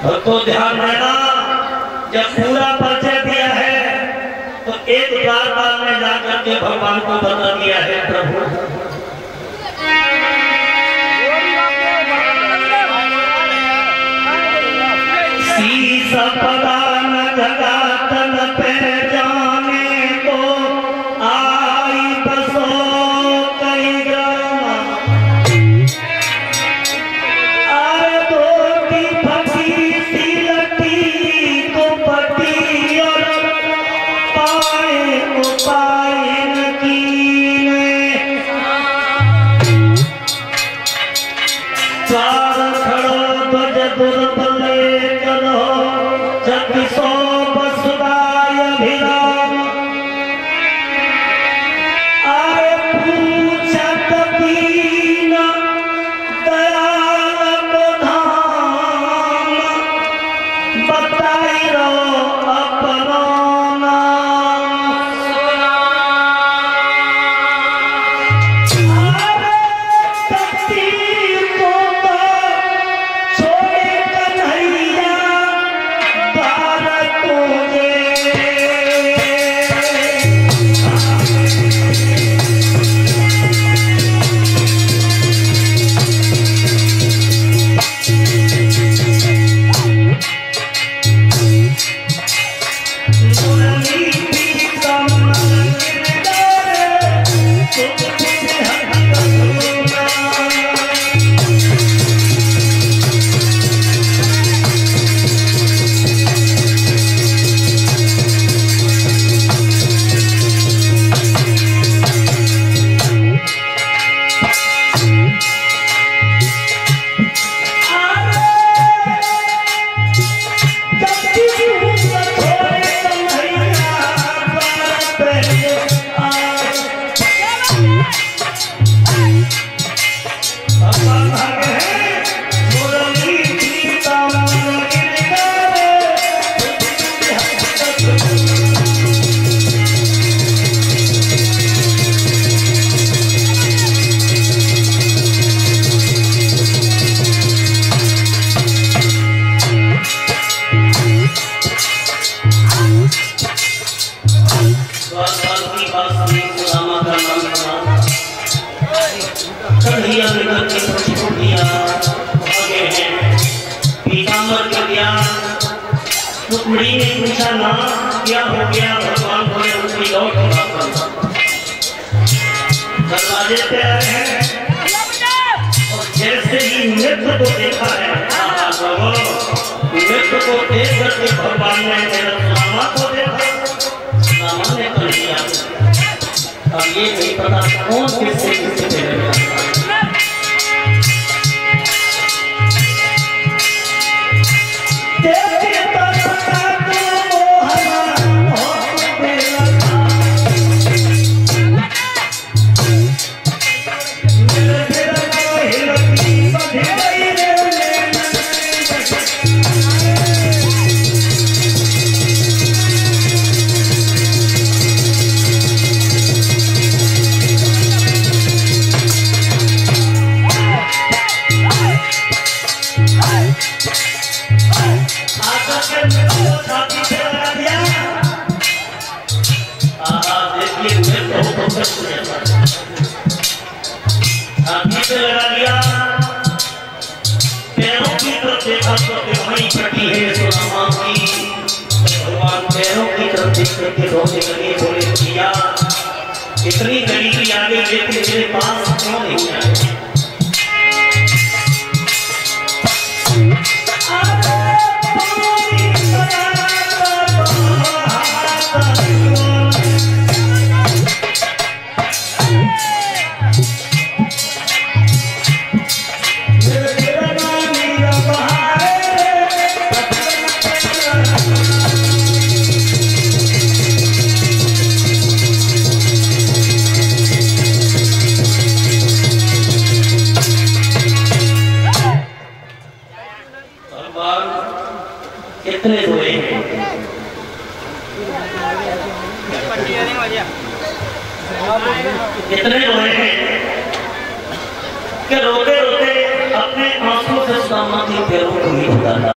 तो ध्यान देना, जब पूरा परिचय दिया है तो एक बार में जाकर के भगवान को बता दिया है प्रभु सीसा पदा न जगा तन पे जाने को आई बसो कई ग्राम आए धोती फटी सी लटी को पटी और पाए को पाए न कीने चार खड़ो ध्वज दुर्बले करो जगसो बसुदाय अभिराम आए पूछत दीन दयाल को धाम बताई रो अपनो टुकड़ी ने पूछा ना क्या हो गया भगवान बोले उसकी लौट दरवाजे पे आए हैं और जैसे ही नृत्य को देखा है नृत्य को देख करके भगवान ने मेरा रामा को देखा रामा ने कर दिया अब ये नहीं पता कौन किससे किससे लगा दिया पैरों की तरफ देखा तो वहीं कटी है सुरामा की भगवान पैरों की तरफ देख करके रोने लगे बोले किया इतनी गरीबी आ गई लेकिन मेरे पास क्यों नहीं आए कितने रोए कितने रोए हैं कि रोते रोते अपने आंसू से सामने पैरों को ही